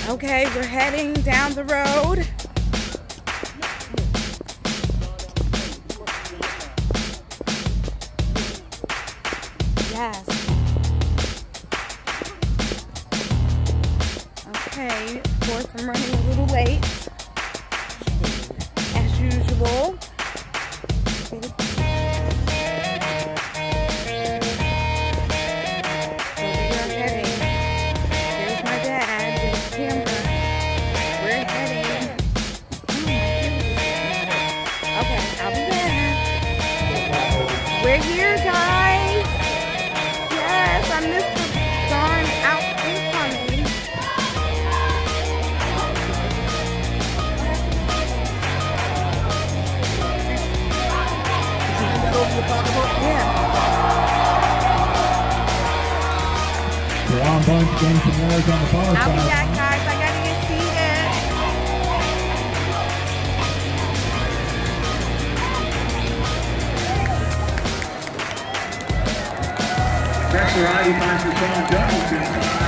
Okay, we're heading down the road. Yes. Okay, of course I'm running a little late, as usual. We're here, guys. Yes, I missed the darn out incoming. Yeah. Ron Bunch getting some noise on the far side. I'll be back, guys. I gotta get seated. Next variety finds for Sean Jones.